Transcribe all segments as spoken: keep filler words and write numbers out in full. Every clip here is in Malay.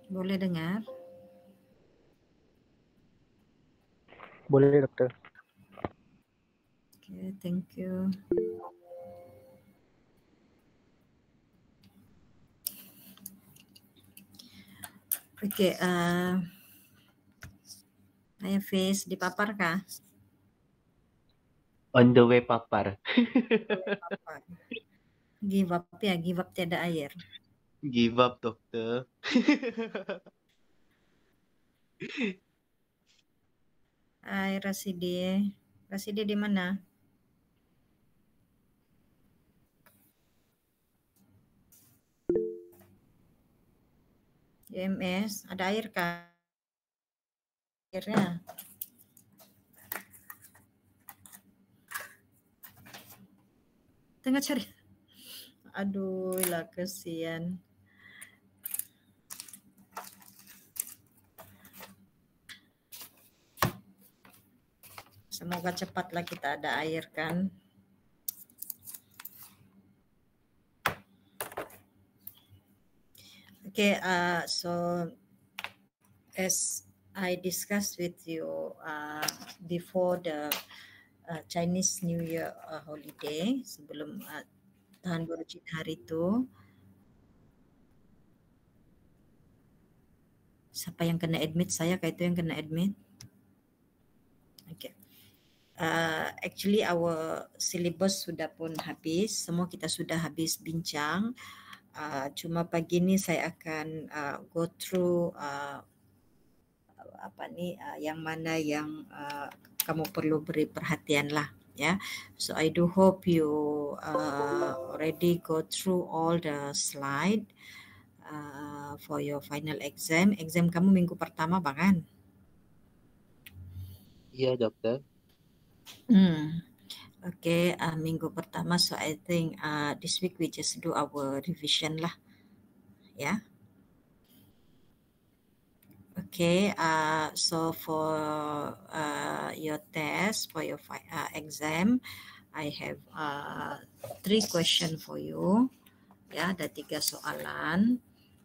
Boleh dengar? Boleh, dokter. Okay, thank you. Okay, uh, Ayah Fiz, dipapar kah? On the way papar. Papar. Give up ya, give up tiada air. Give up, dokter. Hai Rasidi, Rasidi di mana? U M S, ada air kah? Airnya. Tengah cari. Aduh, lah kesian. Semoga cepatlah kita ada air kan. Okay, uh, so as I discussed with you uh, before the uh, Chinese New Year uh, holiday, sebelum uh, Tahun Baru Cina hari itu, siapa yang kena admit? Saya kah itu yang kena admit? Okay. Uh, actually our syllabus sudah pun habis, semua kita sudah habis bincang. Uh, cuma pagi ni saya akan uh, go through uh, apa ni uh, yang mana yang uh, kamu perlu beri perhatian lah, ya. So I do hope you uh, already go through all the slide uh, for your final exam. Exam kamu minggu pertama bahkan? Iya, dokter. Hmm. Okay, uh, minggu pertama. So I think uh, this week we just do our revision lah, ya. Yeah? Okay, uh, so for uh, your test, for your fi- uh, exam, I have uh, three question for you. Ya, ada tiga soalan.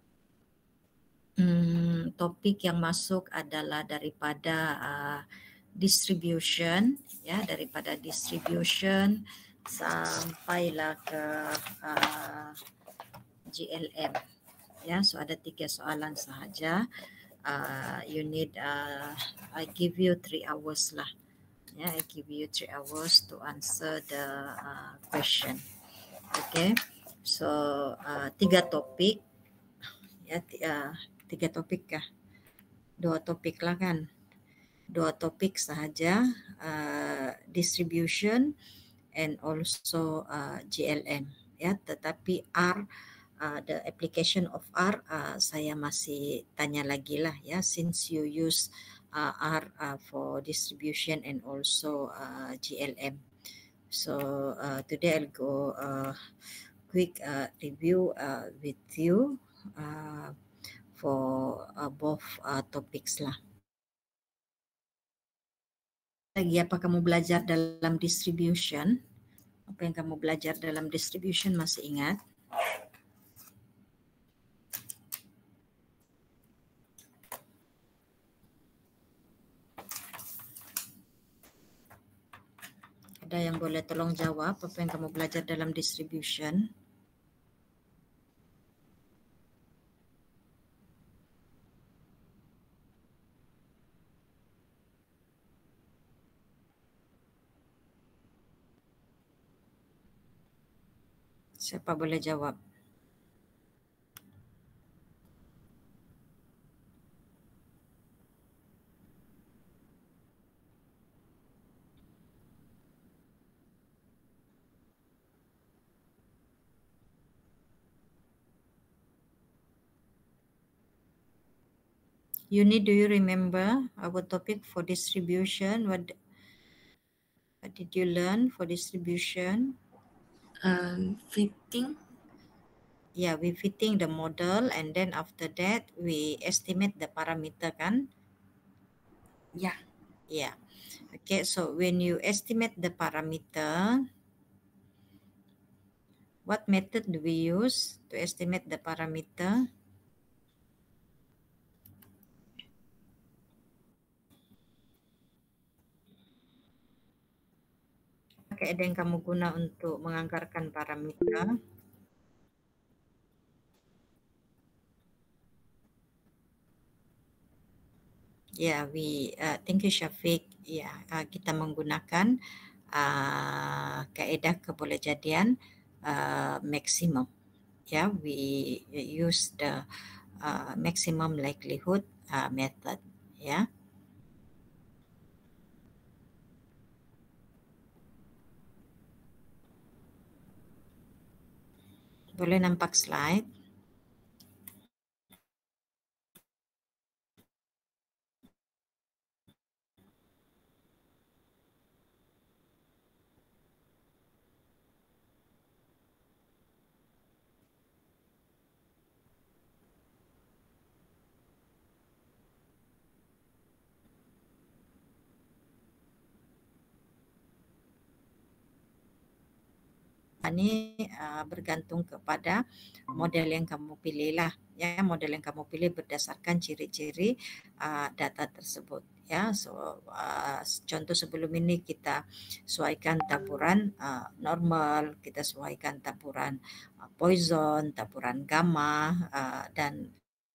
Hmm, topik yang masuk adalah daripada uh, distribution, ya, daripada distribution sampailah ke uh, G L M. Ya, so ada tiga soalan sahaja. Uh, you need, uh, I give you three hours lah. Ya, I give you three hours to answer the uh, question. Okay, so uh, tiga topik. Ya, uh, tiga topik kah? Dua topik lah kan? Dua topik sahaja, uh, distribution and also uh, G L M. Ya, tetapi R, uh, the application of R, uh, saya masih tanya lagi lah, ya, since you use uh, R uh, for distribution and also uh, G L M. So uh, today I'll go uh, quick uh, review uh, with you uh, for uh, both uh, topics lah. Lagi apa kamu belajar dalam distribution? Apa yang kamu belajar dalam distribution masih ingat? Ada yang boleh tolong jawab apa yang kamu belajar dalam distribution? Siapa boleh jawab? Yuni, do you remember our topic for distribution? What, what did you learn for distribution? Um, fitting. Yeah, we fitting the model and then after that we estimate the parameter kan? Yeah. Yeah. Okay, so when you estimate the parameter, what method do we use to estimate the parameter? kaedah yang kamu guna untuk menganggarkan parameter? Ya, yeah, we uh, thank you Syafiq. Ya, yeah, uh, kita menggunakan uh, kaedah kebolehjadian uh, maksimum. Ya, yeah, we use the uh, maximum likelihood uh, method. Ya. Yeah. Boleh nampak slide? Ini uh, bergantung kepada model yang kamu pilih lah, ya. Model yang kamu pilih berdasarkan ciri-ciri uh, data tersebut, ya. So uh, contoh sebelum ini kita sesuaikan taburan uh, normal, kita sesuaikan taburan uh, Poisson, taburan gamma, uh, dan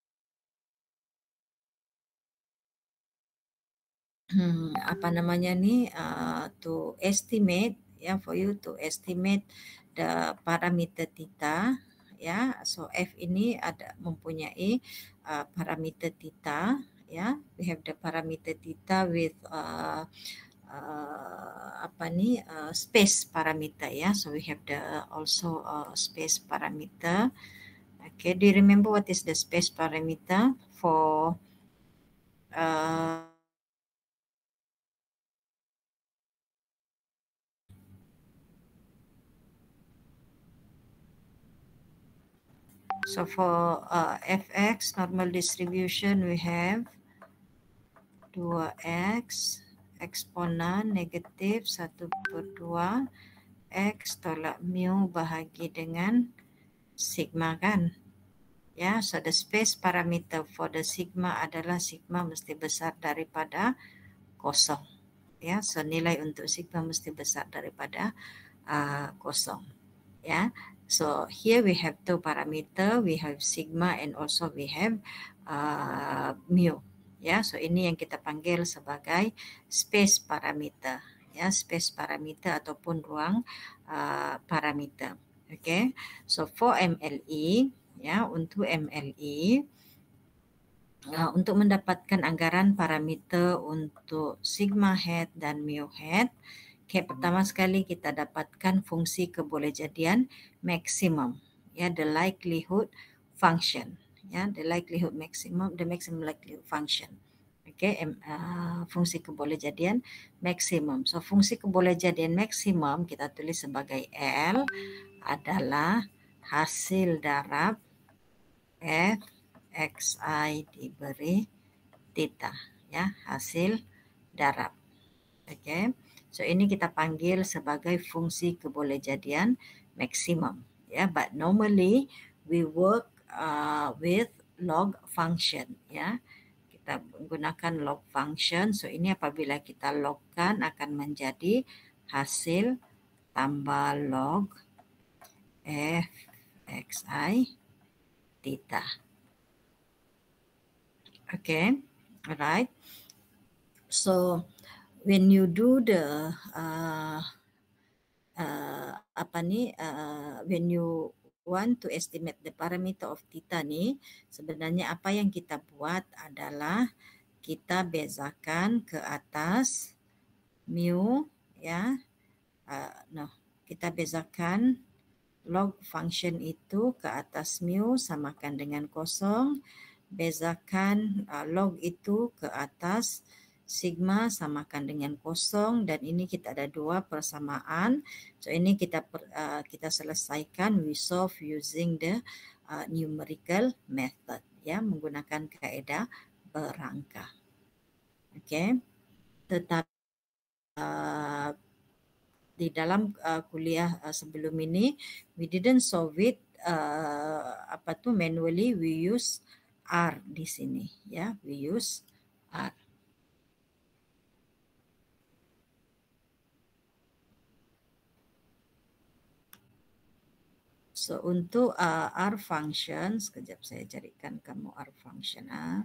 hmm, apa namanya nih uh, to estimate, ya, for you to estimate the parameter theta, ya. So F ini ada mempunyai uh, parameter theta, ya. We have the parameter theta with uh, uh, apa nih uh, space parameter, ya. So we have the also uh, space parameter. Okay, do you remember what is the space parameter for uh, so for uh, f(x) normal distribution we have dua x eksponen negatif satu per dua x tolak mu bahagi dengan sigma, kan? Ya, so the space parameter for the sigma adalah sigma mesti besar daripada kosong. Ya, so nilai untuk sigma mesti besar daripada uh, kosong. Ya. So here we have two parameter, we have sigma and also we have uh, mu. Ya, so ini yang kita panggil sebagai space parameter. Ya, space parameter ataupun ruang uh, parameter. Okay, so for M L E, ya, untuk M L E, uh, untuk mendapatkan anggaran parameter untuk sigma hat dan mu hat, okay, pertama sekali kita dapatkan fungsi kebolehjadian maksimum, ya, the likelihood function, ya, the likelihood maximum, the maximum likelihood function. Okay, uh, fungsi kebolehjadian maksimum. So fungsi kebolehjadian maksimum kita tulis sebagai L adalah hasil darab f xi diberi theta, ya, hasil darab. Oke, okay. So ini kita panggil sebagai fungsi kebolehjadian maksimum, ya. But normally we work uh, with log function, ya. Kita menggunakan log function. So ini apabila kita logkan akan menjadi hasil tambah log f xi theta. Okay, alright. So when you do the uh, uh, apa nih uh, when you want to estimate the parameter of theta nih, sebenarnya apa yang kita buat adalah kita bezakan ke atas mu, ya, uh, no, kita bezakan log function itu ke atas mu samakan dengan kosong, bezakan uh, log itu ke atas sigma samakan dengan kosong, dan ini kita ada dua persamaan. So ini kita uh, kita selesaikan, we solve using the uh, numerical method, ya, menggunakan kaedah berangka. Oke, okay. Tetapi uh, di dalam uh, kuliah uh, sebelum ini we didn't solve it uh, apa tuh manually, we use R di sini, ya, we use R. So untuk uh, R function, sekejap saya carikan kamu R function. Ah.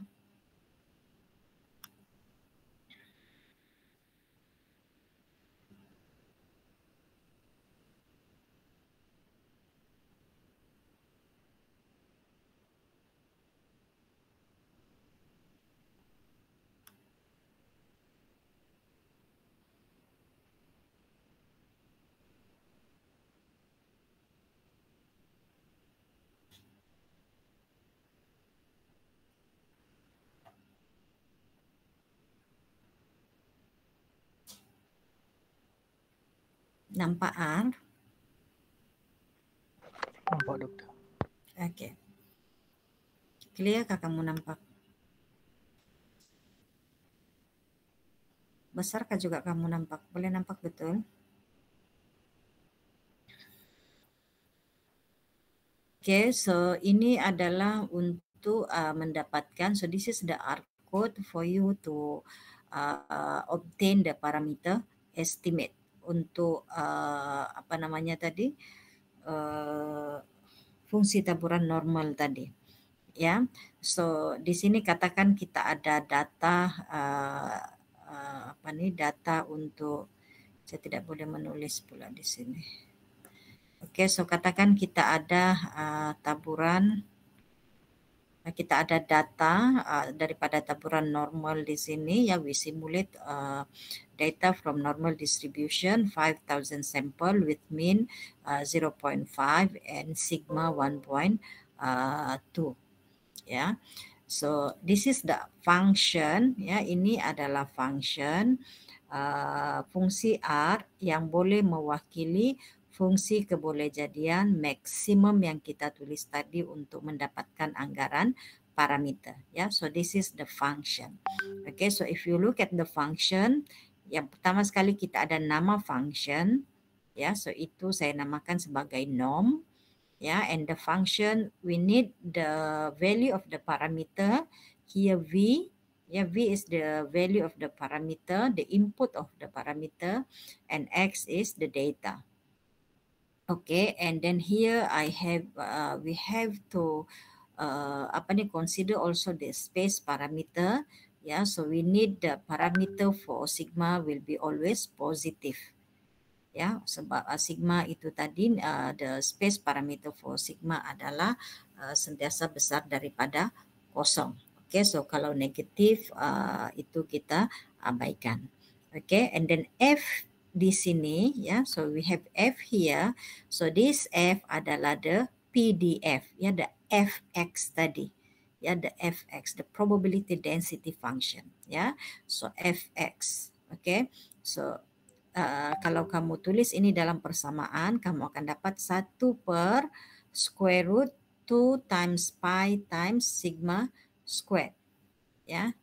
Nampak R? Nampak doktor. Okey. Clear kah kamu nampak? Besarkah juga kamu nampak? Boleh nampak betul? Okey, so ini adalah untuk uh, mendapatkan, so this is the R code for you to uh, obtain the parameter estimate untuk uh, apa namanya tadi uh, fungsi taburan normal tadi, ya. So di sini katakan kita ada data uh, uh, apa nih data untuk, saya tidak boleh menulis pula di sini. Oke, so katakan kita ada uh, taburan, kita ada data uh, daripada taburan normal di sini, ya. We simulate uh, data from normal distribution five thousand sample with mean uh, zero point five and sigma one point two, ya. So this is the function, ya. Ini adalah function uh, fungsi R yang boleh mewakili fungsi kebolehjadian maksimum yang kita tulis tadi untuk mendapatkan anggaran parameter, ya. So this is the function. Okay, so if you look at the function, yang pertama sekali kita ada nama function, ya. So itu saya namakan sebagai norm, ya. And the function, we need the value of the parameter here, v. Yeah, v is the value of the parameter, the input of the parameter, and x is the data. Okay, and then here I have uh, we have to uh, apa ni consider also the space parameter. Yeah, so we need the parameter for sigma will be always positive. Ya, sebab uh, sigma itu tadi uh, the space parameter for sigma adalah uh, sentiasa besar daripada kosong. Okay, so kalau negatif uh, itu kita abaikan. Okay, and then f di sini, ya, so we have f here. So this f adalah the P D F, ya, the fx tadi, ya, the fx, the probability density function, ya. So fx, okay. So uh, kalau kamu tulis ini dalam persamaan, kamu akan dapat satu per square root two times pi times sigma squared, ya.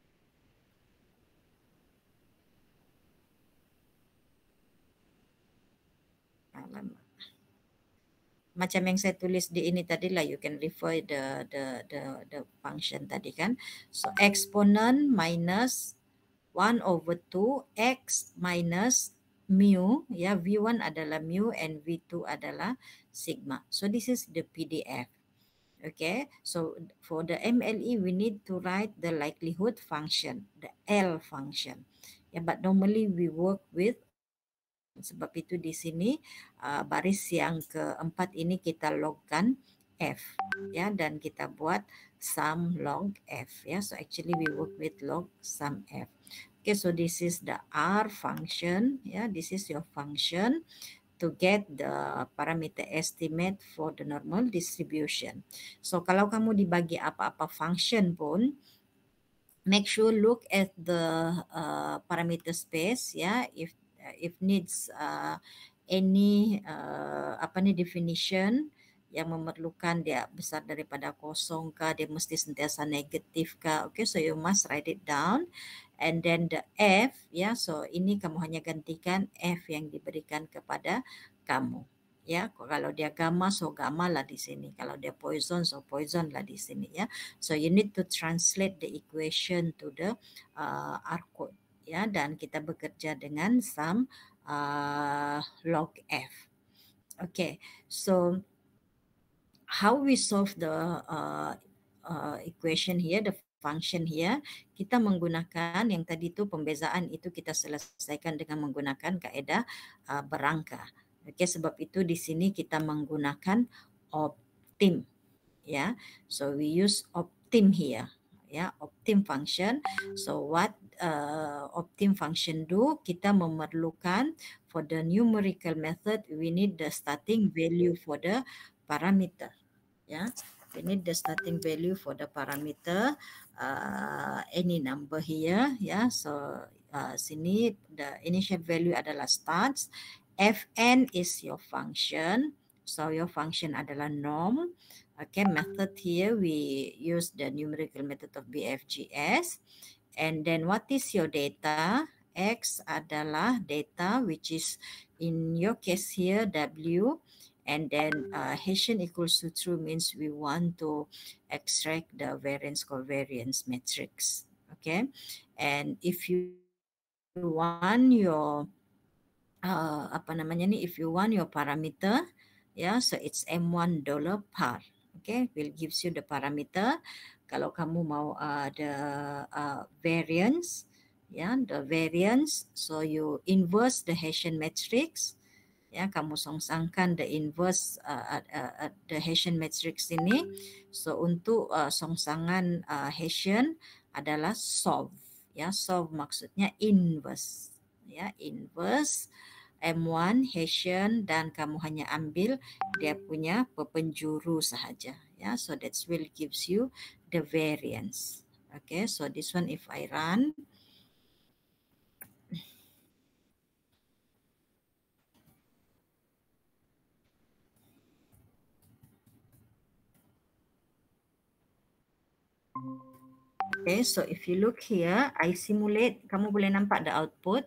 Macam yang saya tulis di ini tadi lah, you can refer the the the the function tadi kan. So exponent minus one over two x minus mu, ya, v one adalah mu and v two adalah sigma. So this is the P D F. Okay, so for the M L E we need to write the likelihood function, the L function. Yeah, but normally we work with, sebab itu di sini uh, baris yang keempat ini kita logkan f, ya, dan kita buat sum log f, ya. So actually we work with log sum f. Okay, so this is the R function, ya. This is your function to get the parameter estimate for the normal distribution. So kalau kamu dibagi apa-apa function pun, make sure look at the uh, parameter space, ya. If if needs uh, any uh, apa nih definition yang memerlukan dia besar daripada kosong kah, dia mesti sentiasa negatif kah. Okay, so you must write it down. And then the f, ya, so ini kamu hanya gantikan f yang diberikan kepada kamu, ya. Kalau dia gamma, so gamma lah di sini. Kalau dia poison, so poison lah di sini, ya. So you need to translate the equation to the uh, R code, ya, dan kita bekerja dengan sum uh, log f. Okay, so how we solve the uh, uh, equation here, the function here, kita menggunakan yang tadi itu pembezaan itu kita selesaikan dengan menggunakan kaedah uh, berangka. Okey, sebab itu di sini kita menggunakan optim, ya. So we use optim here, ya, optim function. So what uh, optim function do? Kita memerlukan for the numerical method we need the starting value for the parameter, ya. We need the starting value for the parameter, uh, any number here, ya. So uh, sini the initial value adalah starts. Fn is your function. So your function adalah norm. Okay, method here we use the numerical method of B F G S. And then what is your data? X adalah data, which is in your case here W. And then uh, Hessian equals to true means we want to extract the variance covariance matrix. Okay, and if you want your uh, apa namanya ni, if you want your parameter, yeah, so it's M one dollar par. Okay, will gives you the parameter. Kalau kamu mau uh, the uh, variance, yeah, the variance, so you inverse the Hessian matrix. Ya, kamu songsangkan the inverse uh, uh, uh, the Hessian matrix ini. So untuk uh, songsangan uh, Hessian adalah solve. Ya, solve maksudnya inverse. Ya, inverse M one Hessian dan kamu hanya ambil dia punya perpenjuru sahaja. Ya, so that's will gives you the variance. Okay, so this one if I run. Okay, so if you look here, I simulate, kamu boleh nampak the output.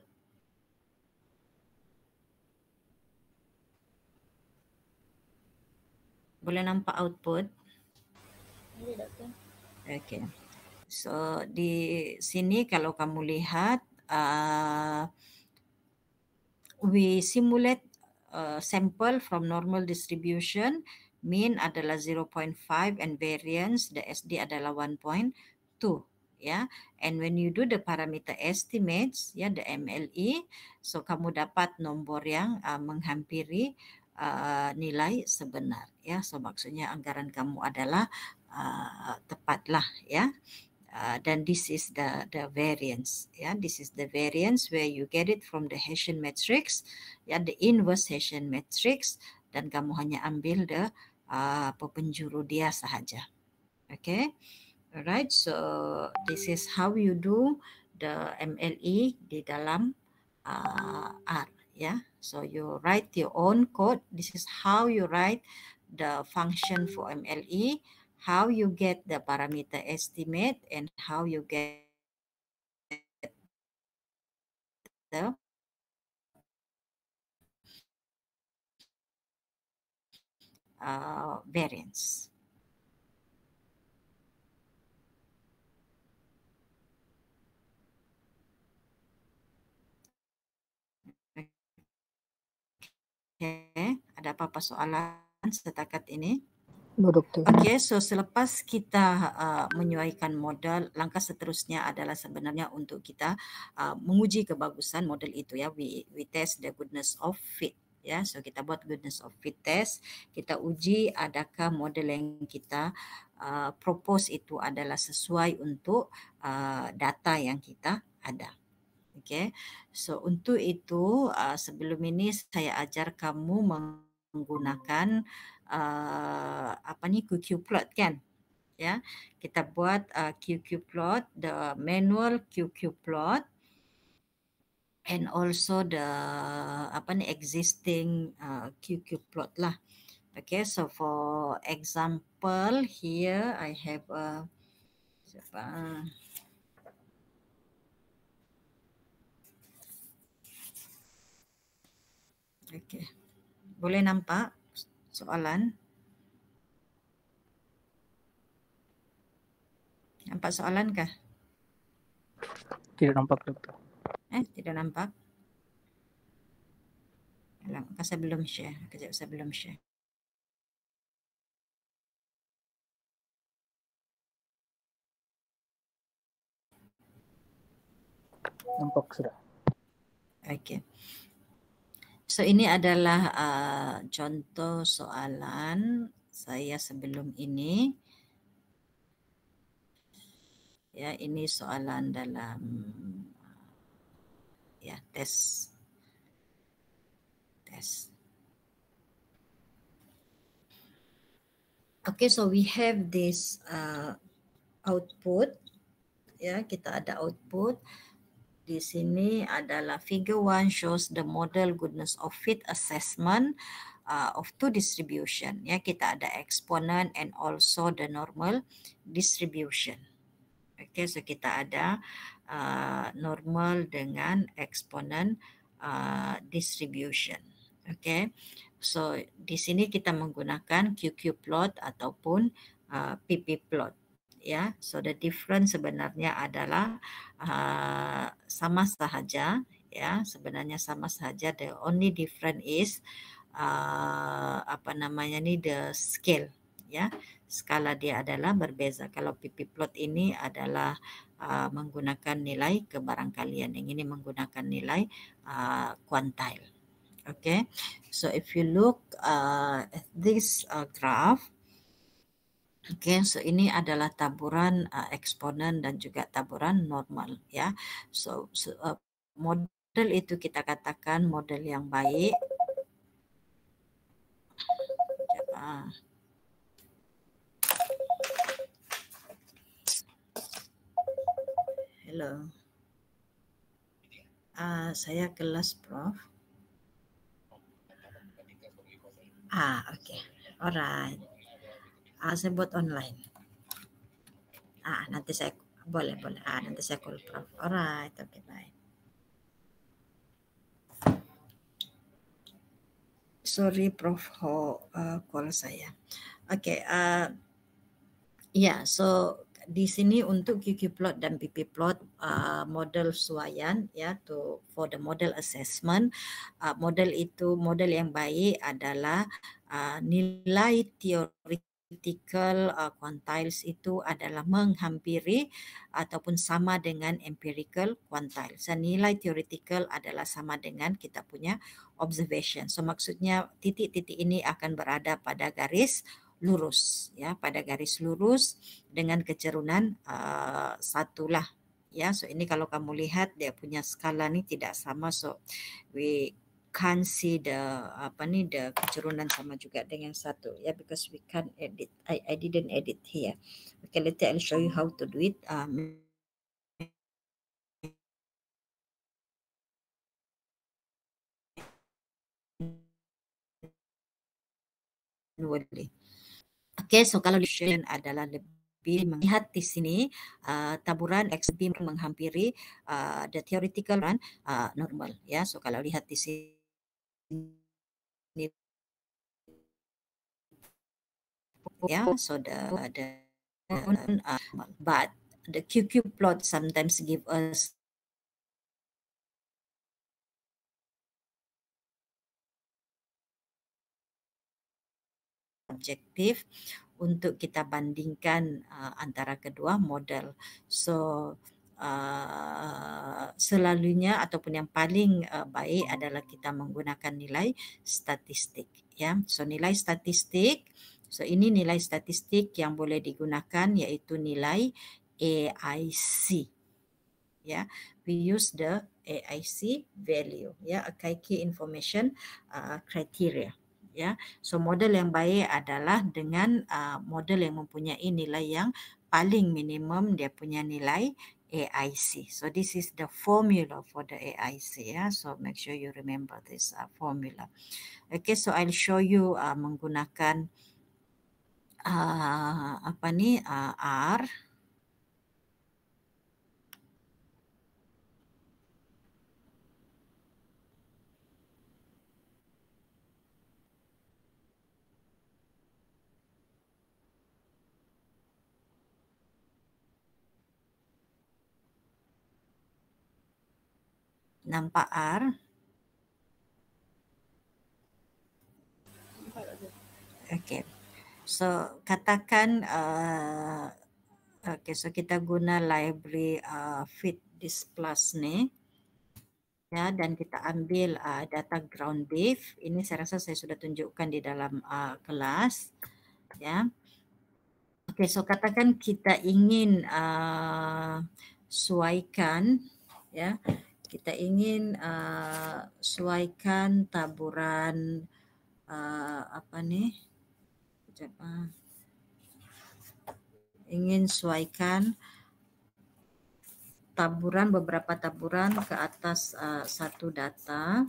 Boleh nampak output? Boleh, Doktor. Okay. So di sini kalau kamu lihat, uh, we simulate uh, sample from normal distribution. Mean adalah zero point five and variance, the S D adalah one point two. Ya, and when you do the parameter estimates, ya, the M L E, so kamu dapat nombor yang uh, menghampiri uh, nilai sebenar, ya. So maksudnya anggaran kamu adalah uh, tepatlah, ya. Uh, dan this is the the variance, ya. This is the variance where you get it from the Hessian matrix, ya, the inverse Hessian matrix, dan kamu hanya ambil the uh, perpenjuru dia sahaja. Okay. Alright, so this is how you do the M L E di dalam uh, R, ya. So you write your own code. This is how you write the function for M L E, how you get the parameter estimate, and how you get the uh, variance. Okay, ada apa-apa soalan setakat ini? No, Doktor. Okey, so selepas kita uh, menyesuaikan model, langkah seterusnya adalah sebenarnya untuk kita uh, menguji kebagusan model itu, ya. We we test the goodness of fit, ya. So kita buat goodness of fit test, kita uji adakah model yang kita uh, propose itu adalah sesuai untuk uh, data yang kita ada. Okay, so untuk itu uh, sebelum ini saya ajar kamu menggunakan uh, apa ni Q Q plot, kan? Ya, kita buat uh, Q Q plot, the manual Q Q plot, and also the apa ni existing uh, Q Q plot lah. Okay, so for example here I have a siapa? Okay, boleh nampak soalan? Nampak soalan kah? Tidak nampak, Doktor. Eh, tidak nampak? Alam, saya belum share. Kejap, saya belum share. Nampak sudah. Oke. So ini adalah uh, contoh soalan saya sebelum ini. Ya, ini soalan dalam ya tes tes. Okay, so we have this uh, output. Ya, kita ada output. Di sini adalah figure one shows the model goodness of fit assessment uh, of two distribution. Ya, kita ada exponent and also the normal distribution. Oke, okay, so kita ada uh, normal dengan exponent uh, distribution. Oke, okay. So di sini kita menggunakan Q Q plot ataupun uh, P P plot. Ya, so the difference sebenarnya adalah uh, sama sahaja. Ya, sebenarnya sama sahaja. The only difference is uh, apa namanya nih the scale. Ya, skala dia adalah berbeza. Kalau P P plot ini adalah uh, menggunakan nilai kebarangkalian, yang ini menggunakan nilai uh, quantile. Okay, so if you look uh, at this uh, graph, okay, so ini adalah taburan uh, eksponen dan juga taburan normal, ya. So, so uh, model itu kita katakan model yang baik. Uh, Hello. Uh, saya kelas, Prof. Ah, oke. Okay. Alright. Ah, saya buat online. Ah, nanti saya boleh, boleh. Ah, nanti saya call Prof. Alright, oke, okay, bye. Sorry, Prof. Ho, uh, call saya. Oke, okay, uh, ya, yeah, so di sini untuk Q Q plot dan P P plot uh, model suaian ya to for the model assessment, uh, model itu model yang baik adalah uh, nilai theoretical uh, quantiles itu adalah menghampiri ataupun sama dengan empirical quantiles. Dan nilai theoretical adalah sama dengan kita punya observation. So maksudnya titik-titik ini akan berada pada garis lurus, ya, pada garis lurus dengan kecerunan uh, satulah, ya. So ini kalau kamu lihat dia punya skala ni tidak sama, so we can't see the apa ni the kecerunan sama juga dengan satu, ya, because we can't edit. I I didn't edit here. Okay, later I'll show you how to do it. Um, manually. Oke, okay, so kalau division adalah lebih melihat di sini uh, taburan X B menghampiri uh, the theoretical run uh, normal, ya. So kalau lihat di sini ya, so the the uh, but the Q Q plot sometimes give us objektif untuk kita bandingkan uh, antara kedua model. So uh, selalunya ataupun yang paling uh, baik adalah kita menggunakan nilai statistik, ya. So nilai statistik, so ini nilai statistik yang boleh digunakan yaitu nilai A I C. Ya, we use the A I C value, ya, a key information uh, criteria. Ya, so model yang baik adalah dengan uh, model yang mempunyai nilai yang paling minimum dia punya nilai A I C. So this is the formula for the A I C, ya. So make sure you remember this uh, formula. Okay, so I'll show you uh, menggunakan uh, apa ni uh, R. Nampak R? Okay. So katakan uh, Oke, so kita guna library uh, fit this plus ni. Ya, dan kita ambil uh, data ground beef. Ini saya rasa saya sudah tunjukkan di dalam uh, kelas. Ya. Oke, so katakan kita ingin uh, suaikan, ya, kita ingin uh, suaikan taburan uh, apa nih? Sekejap, uh, ingin suaikan taburan beberapa taburan ke atas uh, satu data.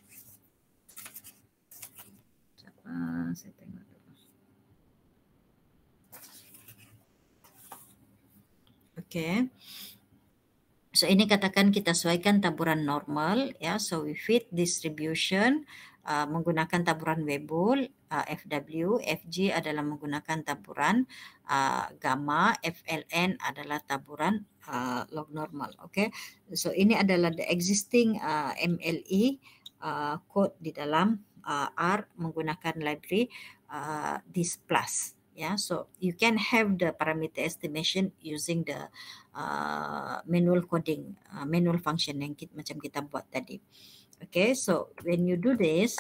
Uh, saya tengok dulu. Okay. So ini katakan kita sesuaikan taburan normal, ya. So we fit distribution uh, menggunakan taburan Weibull, uh, F W, F G adalah menggunakan taburan uh, gamma, F L N adalah taburan uh, log normal. Okay. So ini adalah the existing uh, M L E uh, code di dalam uh, R menggunakan library uh, this plus. Yeah, so you can have the parameter estimation using the uh, manual coding, uh, manual function yang kita, macam kita buat tadi. Okay, so when you do this,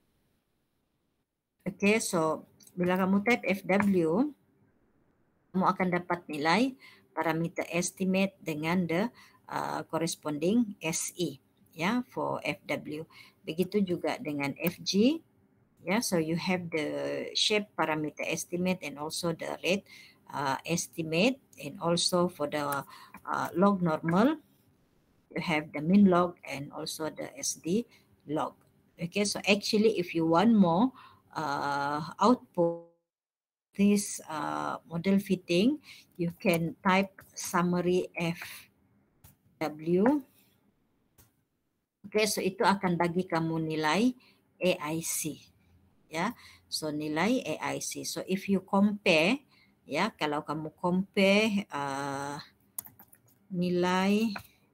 okay, so bila kamu type F W, kamu akan dapat nilai parameter estimate dengan the uh, corresponding S E, ya, yeah, for F W. Begitu juga dengan F G. Yeah, so you have the shape parameter estimate and also the rate uh, estimate, and also for the uh, log normal, you have the min log and also the S D log. Okay, so actually if you want more uh, output this uh, model fitting, you can type summary F W. Okay, so itu akan bagi kamu nilai A I C. Ya, so nilai A I C. So if you compare, ya, kalau kamu compare uh, nilai,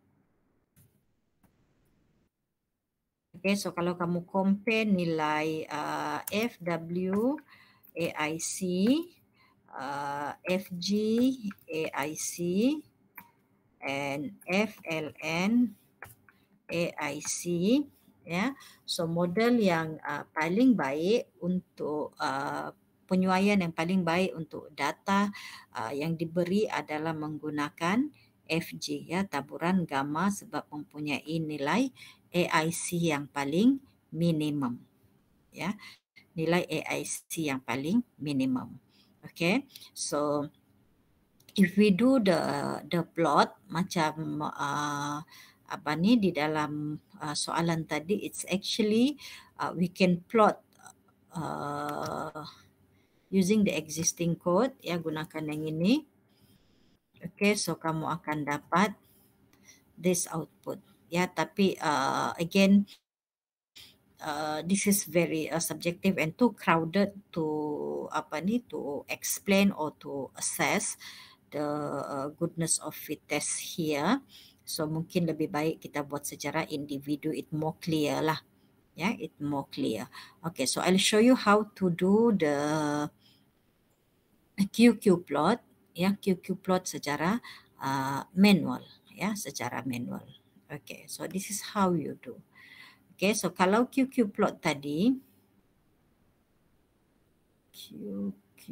okay, so kalau kamu compare nilai uh, F W A I C, uh, F G A I C, and F L N A I C, ya, so model yang uh, paling baik untuk uh, penyuaian yang paling baik untuk data uh, yang diberi adalah menggunakan F G, ya, taburan gamma, sebab mempunyai nilai A I C yang paling minimum, ya, nilai A I C yang paling minimum. Okay, so if we do the the plot macam uh, apa ni di dalam uh, soalan tadi, it's actually uh, we can plot uh, using the existing code, ya, gunakan yang ini. Okay, so kamu akan dapat this output, ya, tapi uh, again uh, this is very uh, subjective and too crowded to apa ni to explain or to assess the uh, goodness of fit test here. So mungkin lebih baik kita buat secara individu, it more clear lah. Ya, yeah, it more clear. Okay, so I'll show you how to do the Q Q plot, ya, Q Q plot secara uh, manual, ya, secara manual. Okay, so this is how you do. Okay, so kalau Q Q plot tadi, Q Q,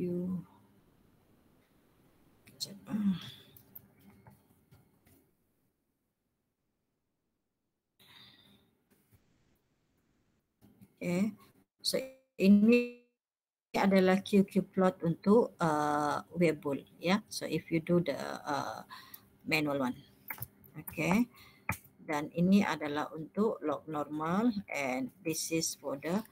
okay, so ini adalah Q Q plot untuk uh, Weibull, ya. So if you do the uh, manual one, okay, dan ini adalah untuk log normal, and this is for the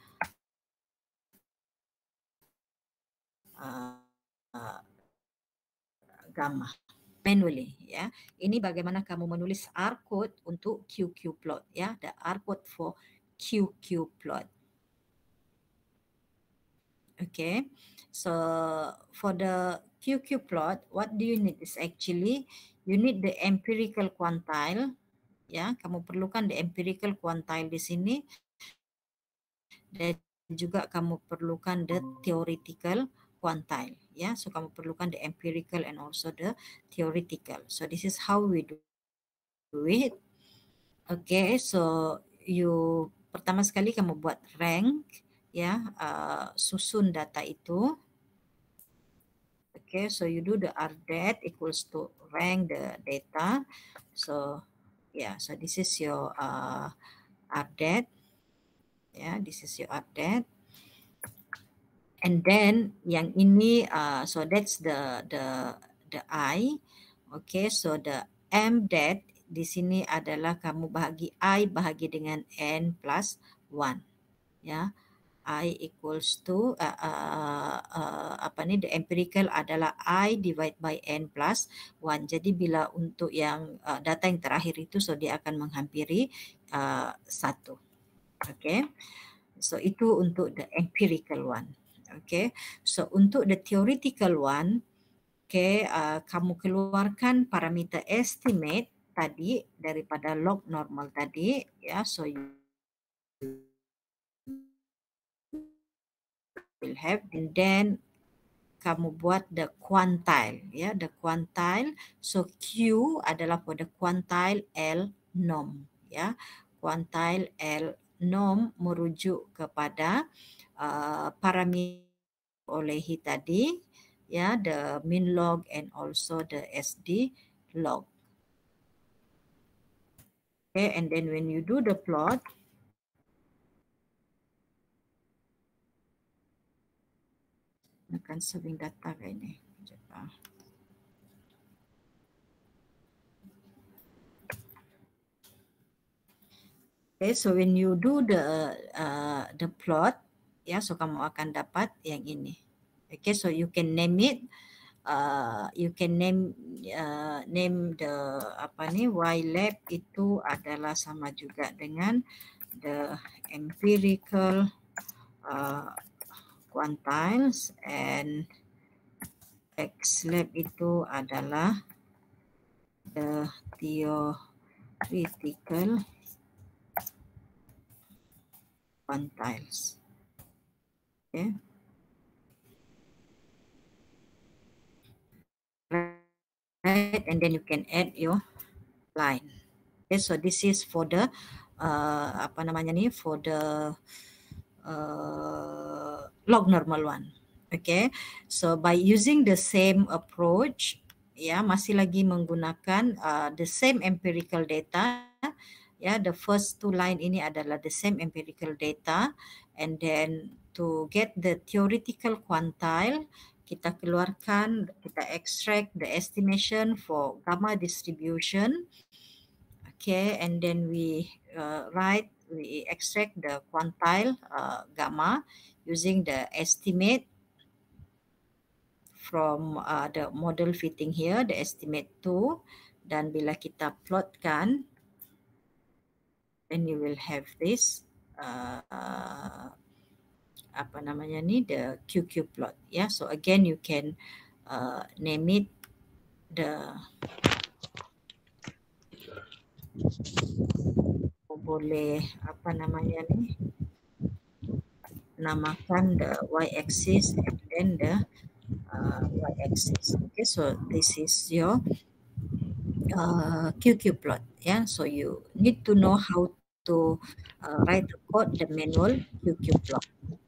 uh, uh, gamma manually, ya. Ini bagaimana kamu menulis R code untuk Q Q plot, ya, the R code for Q Q plot. Okay, so for the Q Q plot, what do you need is actually you need the empirical quantile, ya, kamu perlukan the empirical quantile di sini, dan juga kamu perlukan the theoretical quantile. Ya, so kamu perlukan the empirical and also the theoretical. So this is how we do it. Okay, so you pertama sekali kamu buat rank, ya, uh, susun data itu. Okay, so you do the R det equals to rank the data. So yeah, so this is your uh, R det. Yeah, this is your R det. And then yang ini, uh, so that's the the the I. Okay, so the M det di sini adalah kamu bahagi I bahagi dengan N plus one. Ya, I equals to uh, uh, uh, apa ni, the empirical adalah I divide by N plus one. Jadi bila untuk yang uh, data yang terakhir itu, so dia akan menghampiri uh, satu. Okay, so itu untuk the empirical one. Okay, so untuk the theoretical one, okay, uh, kamu keluarkan parameter estimate tadi daripada log normal tadi, ya, so you will have, and then kamu buat the quantile, ya, the quantile. So Q adalah for the quantile L norm, ya, quantile L norm merujuk kepada uh, parameter olehi tadi, ya, the min log and also the S D log. Okay, and then when you do the plot, akan serving data kayak ini. Okay, so when you do the uh, the plot, ya, so kamu akan dapat yang ini. Okay, so you can name it, uh, you can name uh, name the apa ni, Y lab itu adalah sama juga dengan the empirical uh, quantiles, and X lab itu adalah the theoretical quantiles. Okay. Right, and then you can add your line. Okay, so this is for the uh, apa namanya ni, for the uh, log normal one. Okay, so by using the same approach, ya, masih lagi menggunakan uh, the same empirical data. Ya, the first two line ini adalah the same empirical data, and then to get the theoretical quantile, kita keluarkan, kita extract the estimation for gamma distribution. Okay, and then we uh, write, we extract the quantile uh, gamma using the estimate from uh, the model fitting here, the estimate two, dan bila kita plotkan, then you will have this uh, uh, apa namanya ni, the Q Q plot. Yeah, so again you can uh, name it the boleh apa namanya ni, namakan the y-axis and then the uh, y-axis. Okay, so this is your uh, Q Q plot. Yeah, so you need to know how to uh, write the code, the manual Q Q plot.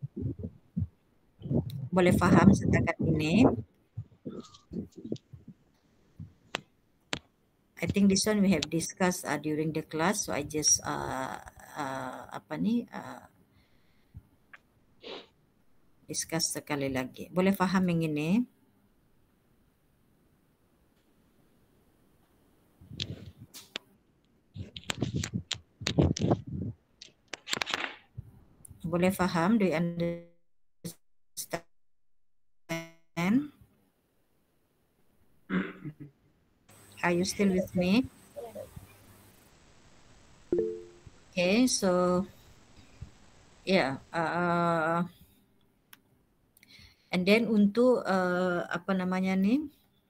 Boleh faham setakat ini? I think this one we have discussed uh, during the class, so I just uh, uh, apa ni uh, discuss sekali lagi. Boleh faham yang ini? Boleh faham? Do you understand? Are you still with me? Okay, so yeah, uh, and then untuk uh, apa namanya ni?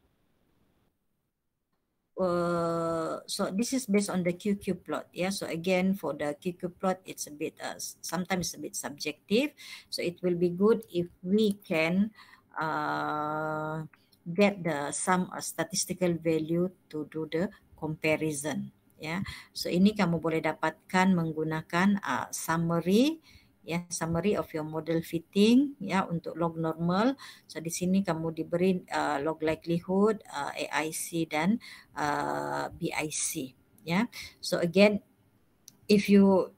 Uh, so this is based on the Q Q plot. Yeah, so again for the Q Q plot, it's a bit uh, sometimes a bit subjective. So it will be good if we can uh, get the some uh, statistical value to do the comparison. Ya, so ini kamu boleh dapatkan menggunakan uh, summary, ya, summary of your model fitting, ya, untuk log normal. So di sini kamu diberi uh, log likelihood, uh, A I C dan uh, B I C, ya. So again, if you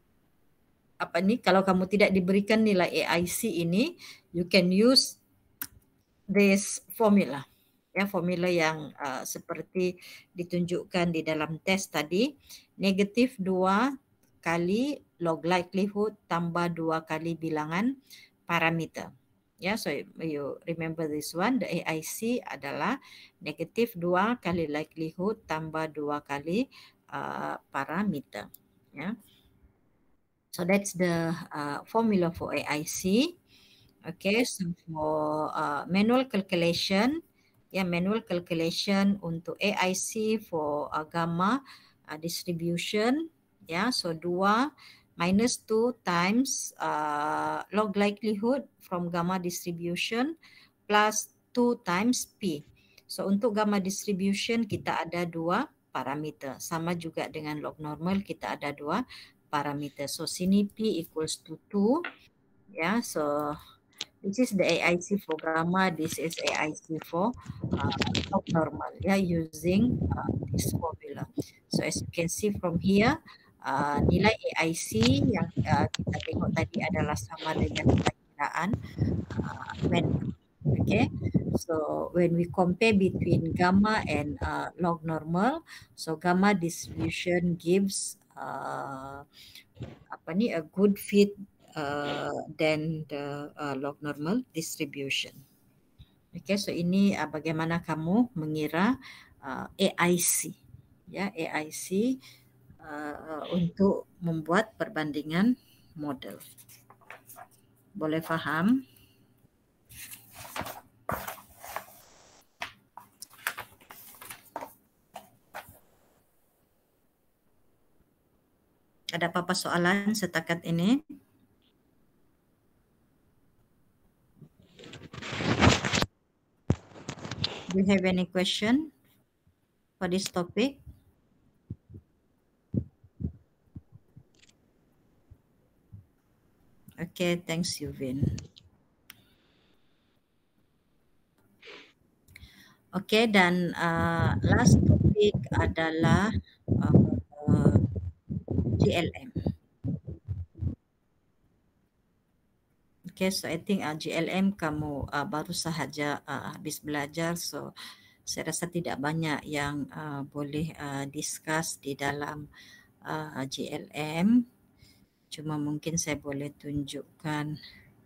apa nih, kalau kamu tidak diberikan nilai A I C ini, you can use this formula. Ya, formula yang uh, seperti ditunjukkan di dalam tes tadi, negatif dua kali log likelihood tambah dua kali bilangan parameter. Ya, so you remember this one, the A I C adalah negatif dua kali likelihood tambah dua kali uh, parameter. Ya. So that's the uh, formula for A I C. Okay, so for uh, manual calculation, ya, manual calculation untuk A I C for uh, gamma uh, distribution, ya, so dua minus two times uh, log likelihood from gamma distribution plus two times P. So untuk gamma distribution kita ada dua parameter, sama juga dengan log normal kita ada dua parameter. So sini P equals to two, ya, so this is the A I C for gamma, this is A I C for uh, log normal, ya, using uh, this formula. So as you can see from here, uh, nilai A I C yang uh, kita tengok tadi adalah sama dengan perkiraan uh, manual. Okay, so when we compare between gamma and uh, log normal, so gamma distribution gives uh, apa ni, a good fit uh, than the uh, log normal distribution. Okay, so ini uh, bagaimana kamu mengira uh, A I C, ya, A I C uh, untuk membuat perbandingan model. Boleh faham? Ada apa-apa soalan setakat ini? Do you have any question for this topic? Okay, thanks Yuvin. Okay, dan uh, last topic adalah uh, uh, G L M. Okay, so I think uh, G L M kamu uh, baru sahaja uh, habis belajar, so saya rasa tidak banyak yang uh, boleh uh, discuss di dalam uh, G L M. Cuma mungkin saya boleh tunjukkan.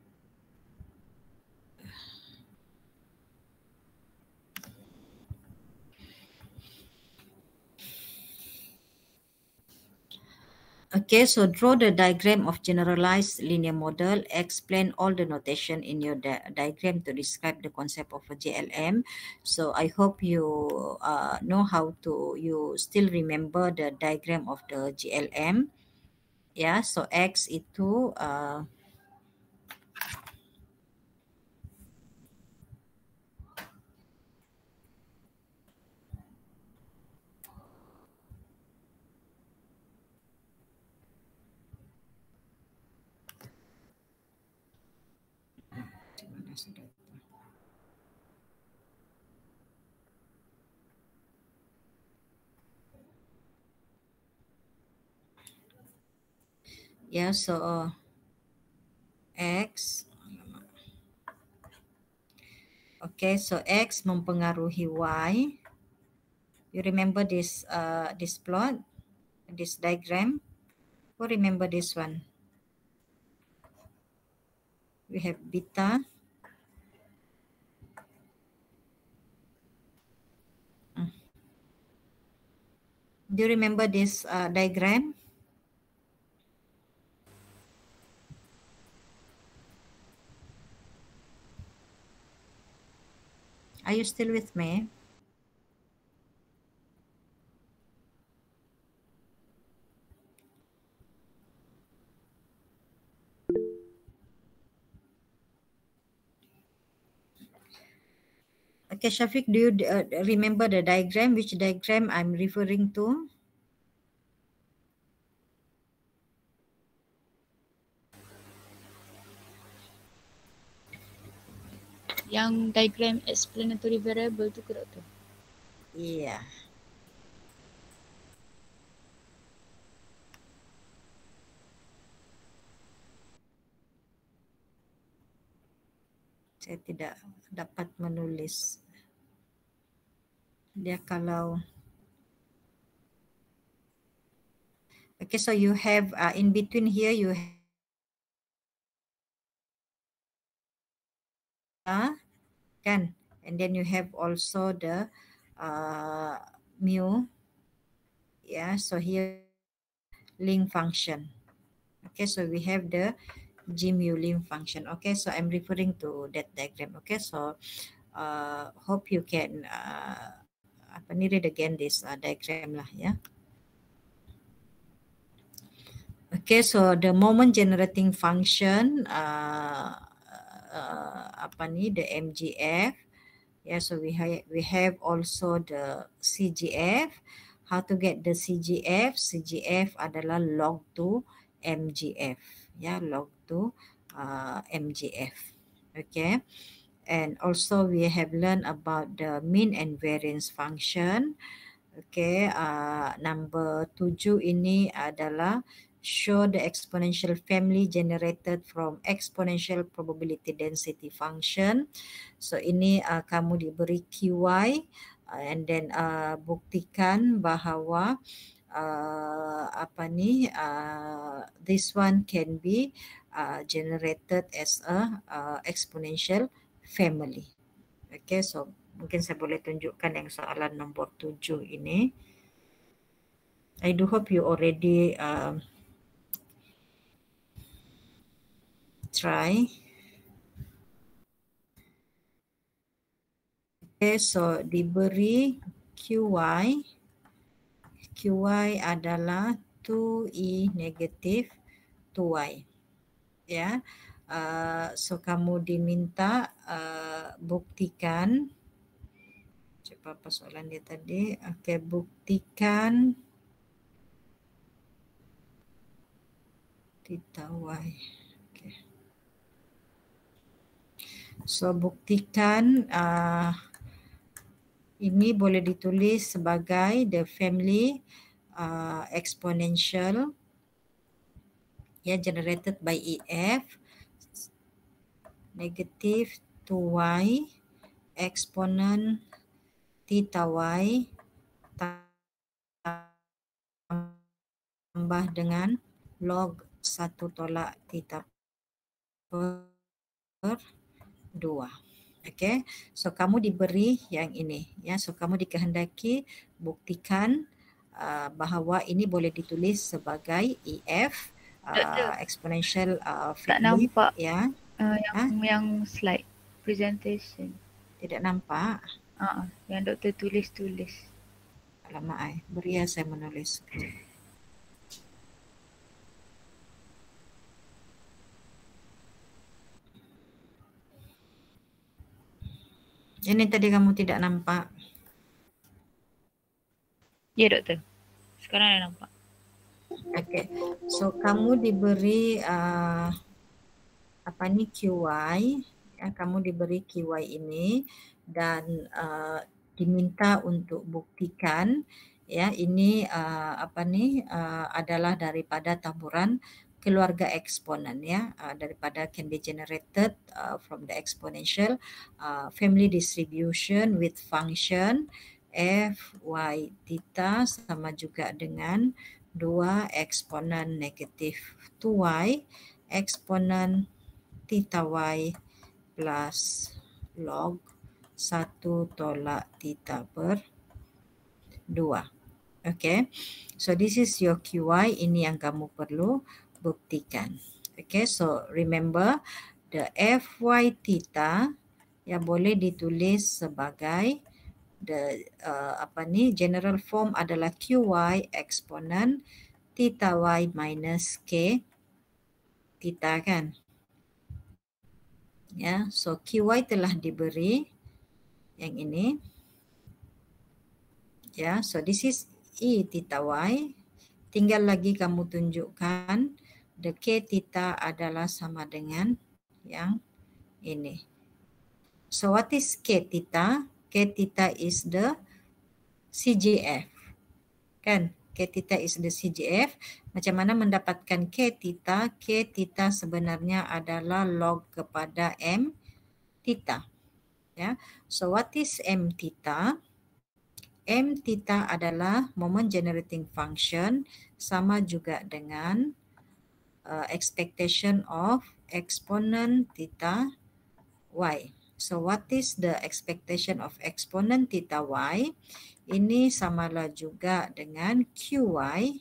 Okay, so draw the diagram of generalized linear model. Explain all the notation in your di diagram to describe the concept of a G L M. So I hope you uh, know how to, you still remember the diagram of the G L M. Ya, so X itu uh, ya, so X, okay, so X mempengaruhi Y. You remember this uh, this plot, this diagram? Who remember this one? We have beta. Hmm. Do you remember this uh, diagram? Are you still with me? Okay, Shafiq, do you uh, remember the diagram? Which diagram I'm referring to? Yang diagram explanatory variable tu ke doktor? Iya. Yeah. Saya tidak dapat menulis. Dia kalau okay, so you have uh, in between here you have kan, and then you have also the uh, mu. Yeah, so here link function. Okay, so we have the G mu link function. Okay, so I'm referring to that diagram. Okay, so uh, hope you can uh, apa ni read again this uh, diagram lah ya. Okay, so the moment generating function uh, uh, apa ni the M G F. Yeah, so we have we have also the C G F. How to get the C G F? C G F adalah log to M G F. Yeah, log to uh, M G F. Okay. And also we have learned about the mean and variance function. Okay, uh, number tujuh ini adalah show the exponential family generated from exponential probability density function. So ini uh, kamu diberi Q Y uh, and then uh, buktikan bahawa uh, apa ni uh, this one can be uh, generated as a uh, exponential family. Okay, so mungkin saya boleh tunjukkan yang soalan nombor tujuh ini. I do hope you already uh, try. Okay, so diberi Q Y. Q Y adalah two E negatif two Y. Ya, uh, so kamu diminta uh, buktikan. Coba apa soalan dia tadi? Okey, buktikan theta Y. Okay. So buktikan uh, ini boleh ditulis sebagai the family uh, exponential ya, generated by E F negative two Y exponent theta Y tambah dengan log satu tolak theta per dua. Okay, so kamu diberi yang ini ya, so kamu dikehendaki buktikan uh, bahawa ini boleh ditulis sebagai E F uh, exponential uh, tak nampak ya. Uh, yang ha? yang slide presentation. Tidak nampak. Uh, yang doktor tulis-tulis. Alamak ai, beri ya saya menulis. Ini tadi kamu tidak nampak. Ya doktor. Sekarang dah nampak. Okay. So kamu diberi uh, apa ni Q Y. Ya, kamu diberi Q Y ini dan uh, diminta untuk buktikan ya ini uh, apa ni uh, adalah daripada taburan keluarga eksponen ya, uh, daripada can be generated uh, from the exponential uh, family distribution with function f y theta sama juga dengan dua eksponen negatif two y eksponen theta y plus log satu tolak theta per dua. Okay, so this is your Q Y, ini yang kamu perlu buktikan. Okay, so remember the F Y theta yang boleh ditulis sebagai the uh, apa ni general form adalah Q Y exponent theta Y minus K theta kan. Ya, so Q Y telah diberi yang ini. Ya, so this is E theta Y. Tinggal lagi kamu tunjukkan the K theta adalah sama dengan yang ini. So what is K theta? K theta is the C G F. Kan? K theta is the C G F. Macam mana mendapatkan K theta? K theta sebenarnya adalah log kepada M theta. Ya. So what is M theta? M theta adalah moment generating function, sama juga dengan uh, expectation of exponent theta Y. So what is the expectation of exponent theta Y? Ini samalah juga dengan Q Y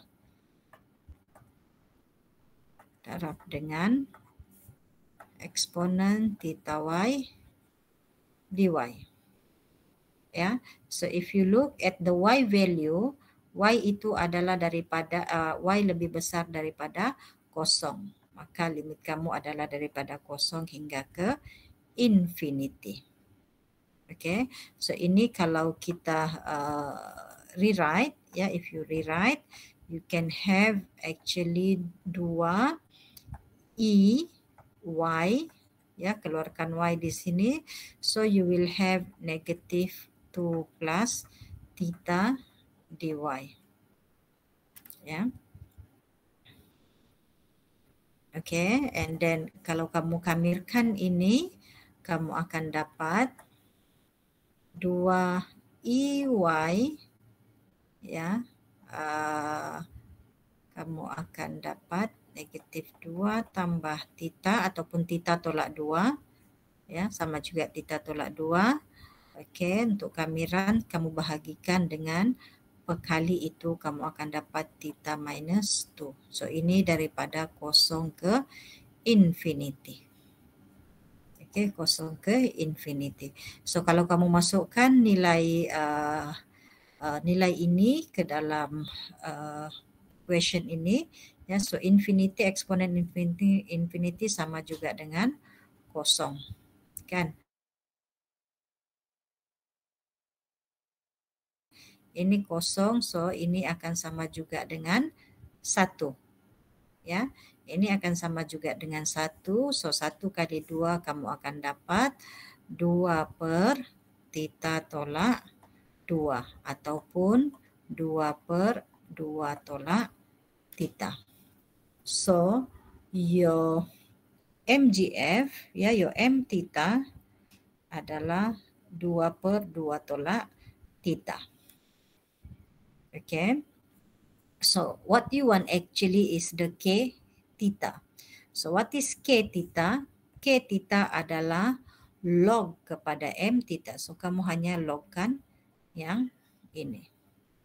darab dengan exponent theta Y dy. Ya, so if you look at the Y value, Y itu adalah daripada uh, Y lebih besar daripada kosong. Maka limit kamu adalah daripada kosong hingga ke infinity. Okay, so ini kalau kita uh, rewrite, ya, if you rewrite, you can have actually dua E Y, ya, keluarkan Y di sini, so you will have negative two plus theta dy. Ya. Okay, and then kalau kamu kamirkan ini, kamu akan dapat dua E Y, ya, uh, kamu akan dapat negatif dua tambah theta ataupun theta tolak dua, ya, sama juga theta tolak dua. Okey, untuk kamiran kamu bahagikan dengan pekali itu, kamu akan dapat theta minus dua. So ini daripada kosong ke infinity. Okey, kosong ke infinity. So kalau kamu masukkan nilai uh, uh, nilai ini ke dalam uh, question ini, ya, so infinity eksponen infinity infinity sama juga dengan kosong, kan? Ini kosong, so ini akan sama juga dengan satu. Ya, ini akan sama juga dengan satu, so satu kali dua kamu akan dapat dua per theta tolak dua ataupun dua per dua tolak theta. So your M G F, ya, your M theta adalah dua per dua tolak theta. Okay, so what you want actually is the K theta. So what is K theta? K theta adalah log kepada M theta. So kamu hanya logkan yang ini.